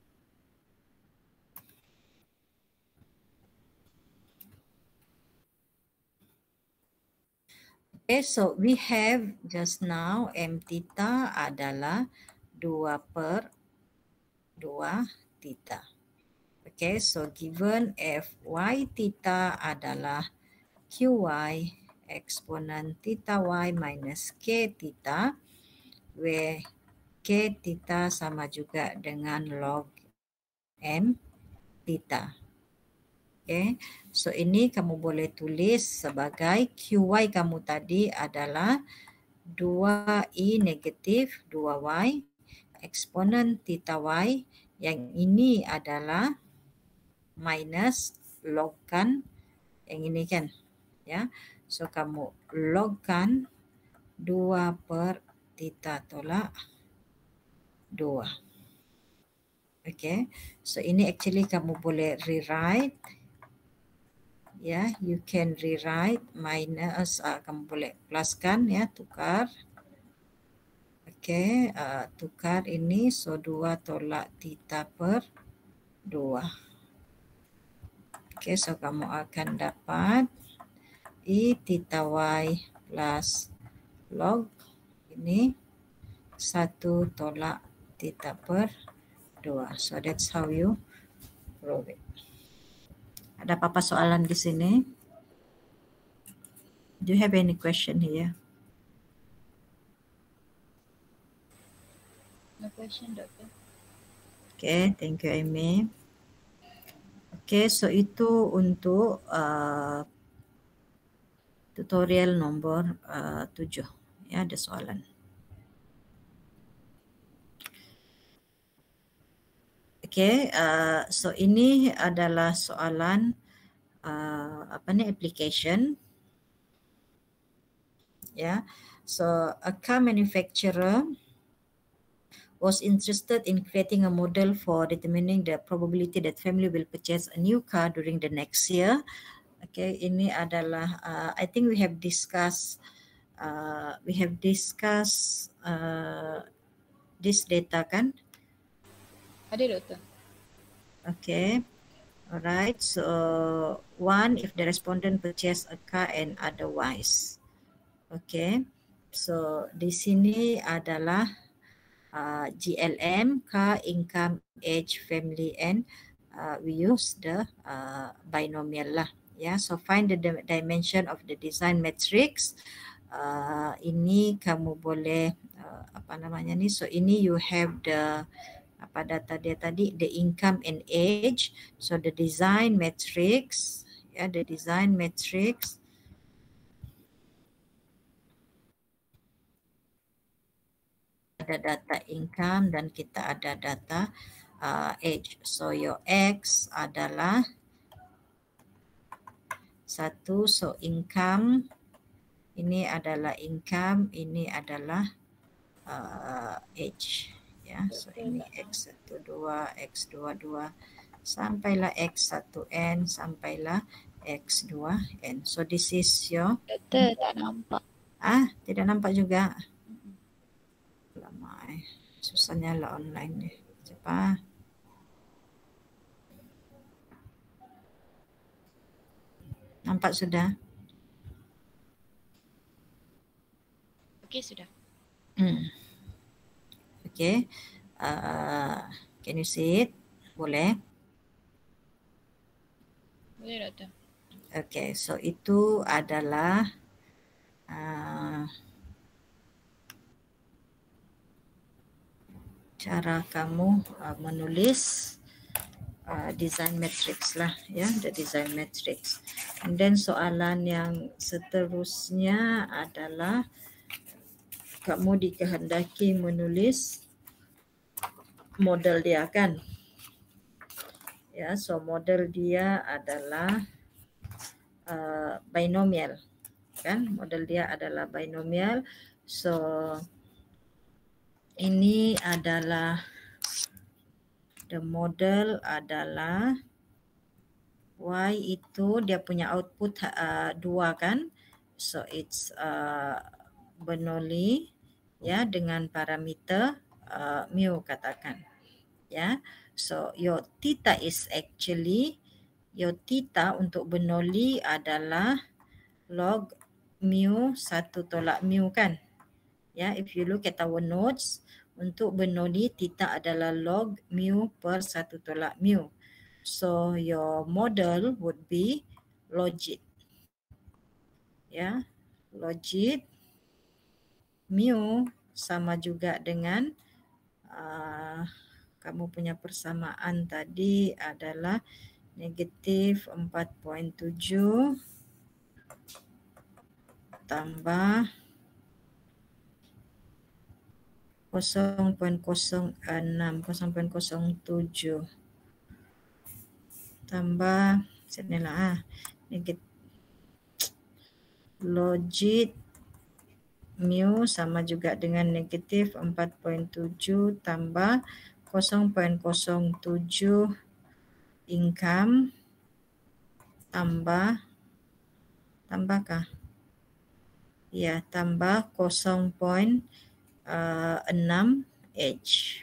Okay, so we have just now M theta adalah dua per dua theta. Okay, so given F Y theta adalah Q Y eksponen theta Y minus K theta, where K theta sama juga dengan log M theta. Okay, so ini kamu boleh tulis sebagai Q Y kamu tadi adalah dua I negatif dua Y eksponen theta Y, yang ini adalah minus logkan yang ini, kan, ya. So kamu logkan dua per theta tolak dua. Okay, so ini actually kamu boleh rewrite, ya, you can rewrite minus, uh, kamu boleh pluskan, ya, tukar. Oke, okay, uh, tukar ini, so dua tolak theta per dua. Oke, okay, so kamu akan dapat I theta Y plus log ini satu tolak theta per dua. So that's how you prove it. Ada apa-apa soalan di sini? Do you have any question here? question, Doctor. Okay, thank you, Amy. Okay, so itu untuk uh, tutorial nombor uh, tujuh. Ya, ada soalan. Okay, uh, so ini adalah soalan uh, apa ni application. Ya, so a car manufacturer was interested in creating a model for determining the probability that family will purchase a new car during the next year. Okay, ini adalah uh, I think we have discussed uh, we have discussed uh, this data kan? Ada, Doctor. Okay, alright. So one, if the respondent purchase a car and otherwise. Okay, so di sini adalah uh, G L M, car, income, age, family, and uh, we use the uh, binomial lah. Ya, so find the dimension of the design matrix. Uh, ini kamu boleh uh, apa namanya ni? So ini you have the apa data dia tadi, the income and age. So the design matrix, ya, the design matrix. Ada data income dan kita ada data uh, age. So your X adalah satu, so income ini adalah income, ini adalah uh, age. Ya, so ini X satu dua, X dua dua sampailah X satu N sampailah X dua N. So this is your Doctor, tak nampak. ah tidak nampak juga. Lama eh. Susahnya lah online ni. Cepat. Nampak sudah? Okey, sudah. Hmm. Okay. Uh, can you see it? Boleh? Boleh, Doctor. Okay. So itu adalah uh, cara kamu uh, menulis uh, design matrix lah, ya, the design matrix. And then soalan yang seterusnya adalah kamu dikehendaki menulis model dia kan? Ya, so model dia adalah uh, binomial kan? Model dia adalah binomial. So ini adalah the model adalah Y itu dia punya output uh, dua kan? So it's uh, Bernoulli ya dengan parameter uh, mu katakan. Ya. So your theta is actually your theta untuk Bernoulli adalah log mu satu tolak mu kan? Ya, if you look at our notes, untuk Bernoulli theta adalah log mu per satu tolak mu. So your model would be logit. Ya, logit mu sama juga dengan uh, kamu punya persamaan tadi adalah negatif empat koma tujuh tambah kosong koma kosong enam, kosong koma kosong tujuh tambah sinilah ah negatif logit mu sama juga dengan negatif empat koma tujuh tambah kosong koma kosong tujuh income tambah tambahkah? Ya, tambah kosong koma enam H.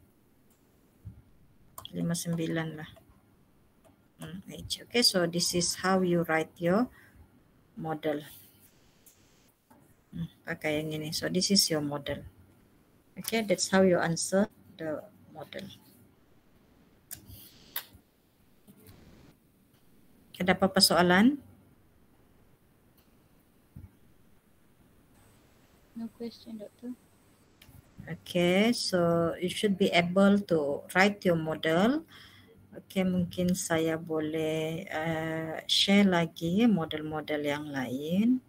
lima puluh sembilan lah. Hmm, H. Okay, so this is how you write your model. Hmm, pakai yang ini. So this is your model. Okay, that's how you answer the model. Ada apa-apa soalan? No question, Doctor. Okay, so you should be able to write your model. Okay, mungkin saya boleh uh, share lagi model-model yang lain.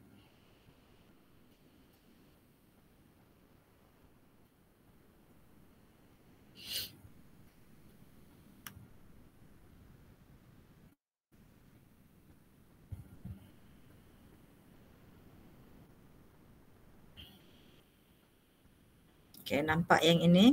Okay, nampak yang ini?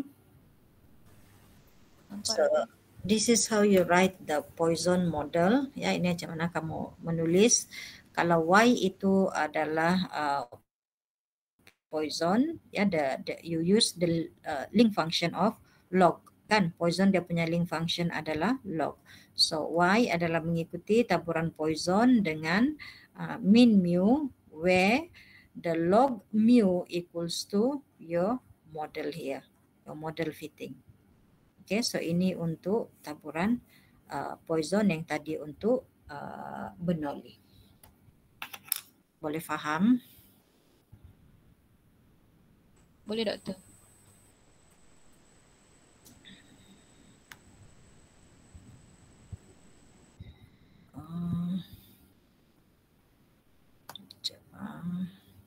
Nampak So, doktor? this is how you write the Poisson model. Ya, ini macam mana kamu menulis. Kalau Y itu adalah uh, Poisson, ya, the, the you use the uh, link function of log, kan? Poisson dia punya link function adalah log. So Y adalah mengikuti taburan Poisson dengan uh, mean mu, where the log mu equals to your model here, your model fitting. Okay, so ini untuk taburan uh, Poisson yang tadi untuk uh, Bernoulli. Boleh faham? Boleh doktor? Uh, sekejap, uh.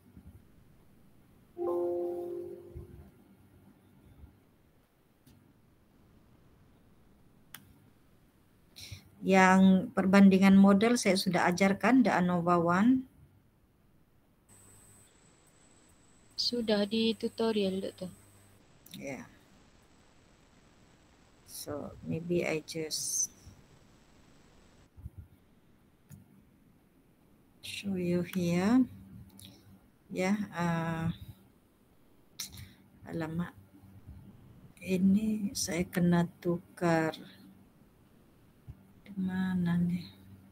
Yang perbandingan model saya sudah ajarkan, the ANOVA one. Sudah di tutorial doktor. Yeah. So maybe I just show you here. Ya, yeah, uh, alamak. Ini saya kena tukar. Di mana nih?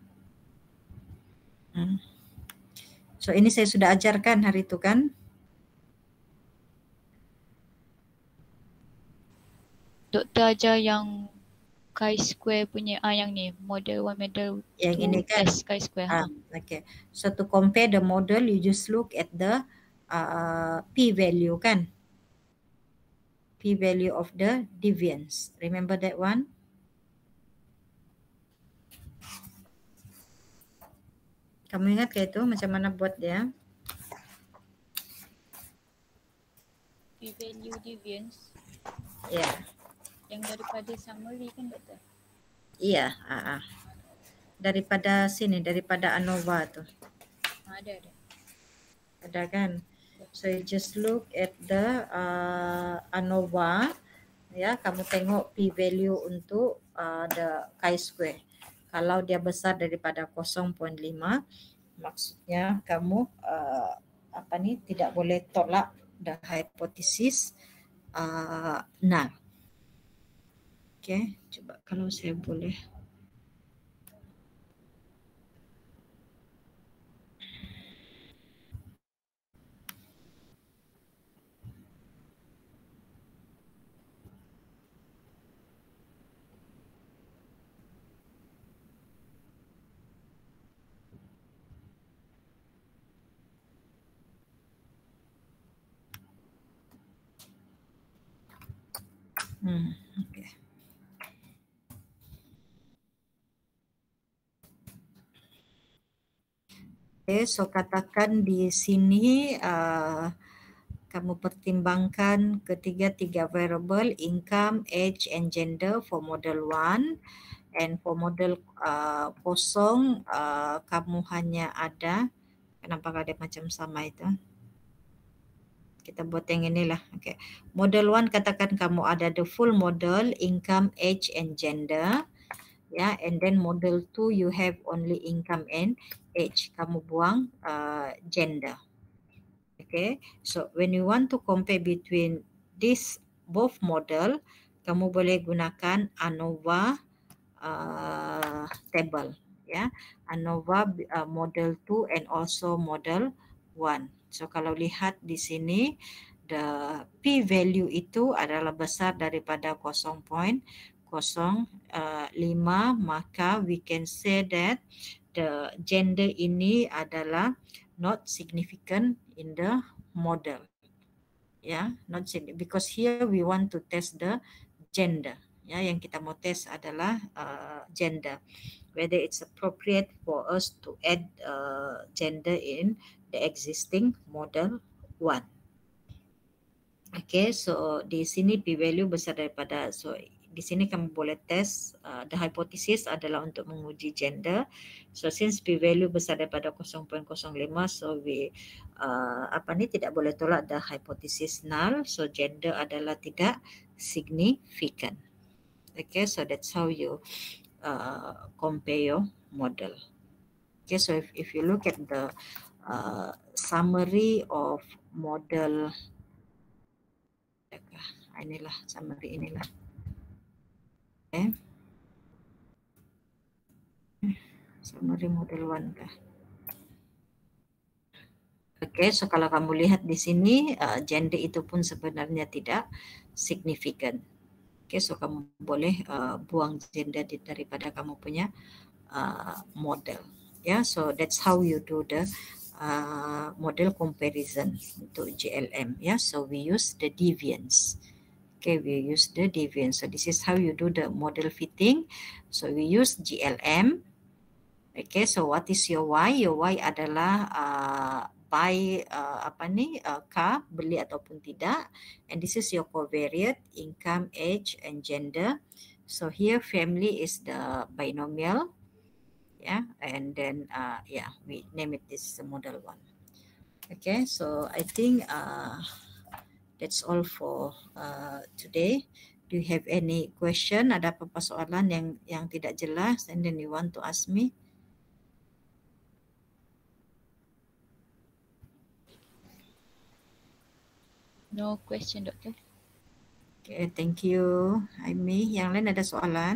Hmm. So ini saya sudah ajarkan hari itu kan? Doktor ajar yang chi-square punya, ah yang ni, model one, model Yang two, ini kan? test chi-square. Ah, Ha. okay. So to compare the model, you just look at the uh, p-value kan? P-value of the deviance. Remember that one? Kamu ingat ke itu macam mana buat dia? P-value deviance Ya, yeah. yang daripada summary kan doktor? Iya, ah, ah. Daripada sini, daripada ANOVA tu. Ha, ada ada. Ada kan? So you just look at the uh, ANOVA, ya, kamu tengok p-value untuk uh, the chi-square. Kalau dia besar daripada zero point lima, maksudnya kamu uh, apa ni tidak boleh tolak the hypothesis uh, null. Okay, coba kalau saya boleh. Hmm, okay. Okay, so katakan di sini uh, kamu pertimbangkan ketiga-tiga variable income, age and gender for model one, and for model uh, kosong uh, kamu hanya ada, kenapa ada macam sama itu? Kita buat yang inilah. Okay. Model one katakan kamu ada the full model income, age and gender. Ya, yeah, and then model two you have only income and age. Kamu buang uh, gender. Okay, so when you want to compare between this both model, kamu boleh gunakan ANOVA uh, table. Ya, yeah. ANOVA uh, model two and also model one. So kalau lihat di sini, the p-value itu adalah besar daripada zero point zero lima, maka we can say that the gender ini adalah not significant in the model. Ya, not significant, because here we want to test the gender. Ya, yang kita mau tes adalah uh, gender, whether it's appropriate for us to add uh, gender in the existing model one. Okay, so di sini P value besar daripada, so di sini kamu boleh tes, uh, the hypothesis adalah untuk menguji gender. So since P value besar daripada zero point zero lima, so we uh, apa ni tidak boleh tolak the hypothesis null. So gender adalah tidak significant. Okay, so that's how you uh, compare your model. Okay, so if, if you look at the uh, summary of model, inilah summary inilah. Okay. Summary model one kah? Okay, so kalau kamu lihat di sini uh, gender itu pun sebenarnya tidak signifikan. Okay, so kamu boleh uh, buang gender di, daripada kamu punya uh, model. Ya, yeah, so that's how you do the uh, model comparison untuk G L M. Ya, yeah, so we use the deviance. Okay, we use the deviance. So this is how you do the model fitting. So we use G L M. Okay, so what is your Y? Your Y adalah uh, buy uh, apa ni uh, car, beli ataupun tidak. And this is your covariate, income, age, and gender. So here family is the binomial. Yeah, and then uh, yeah, we name it this model one. Okay, so I think uh, that's all for uh, today. Do you have any question? Ada apa-apa soalan yang yang tidak jelas and then you want to ask me? No question, Doktor. Okay, thank you, Aimi. Yang lain ada soalan?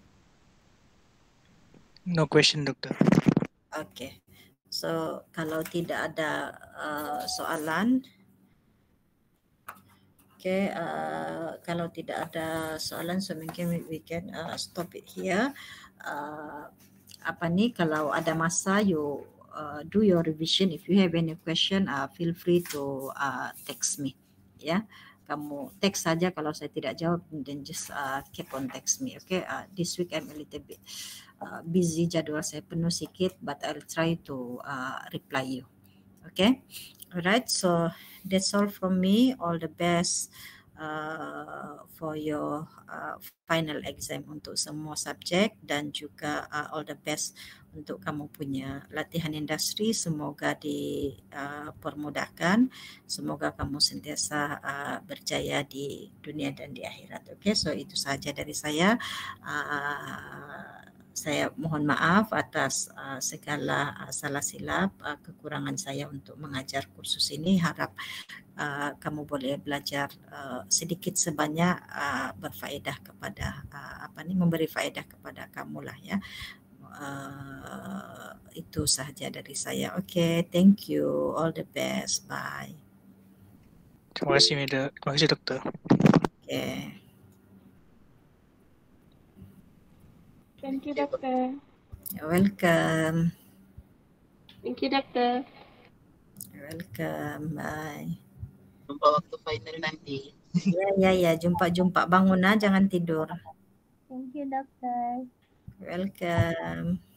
No question, Doktor. Okay, so kalau tidak ada uh, soalan, okay, uh, kalau tidak ada soalan, so mungkin we, we can uh, stop it here. Uh, apa ni? Kalau ada masa, you uh, do your revision. If you have any question, uh, feel free to uh, text me. Ya, kamu text saja kalau saya tidak jawab, then just uh, keep on text me. Okay, uh, this week I'm a little bit uh, busy, jadwal saya penuh sikit, but I'll try to uh, reply you. Okay, alright. So that's all from me. All the best uh, for your uh, final exam untuk semua subjek, dan juga uh, all the best untuk kamu punya latihan industri. Semoga dipermudahkan. Uh, Semoga kamu sentiasa uh, berjaya di dunia dan di akhirat. Oke, okay? So itu saja dari saya. Uh, saya mohon maaf atas uh, segala uh, salah silap, uh, kekurangan saya untuk mengajar kursus ini. Harap uh, kamu boleh belajar uh, sedikit sebanyak uh, berfaedah kepada uh, apa nih memberi faedah kepada kamu lah ya. Uh, itu sahaja dari saya. Oke, okay, thank you. All the best. Bye. Terima kasih, Mida. Terima kasih, Dokter. Oke. Okay. Thank you, Dokter. You're welcome. Thank you, Dokter. You're welcome. Bye. Jumpa waktu final nanti. Ya, ya, ya. Jumpa-jumpa. Bangun ah, jangan tidur. Thank you, Dokter. You're welcome.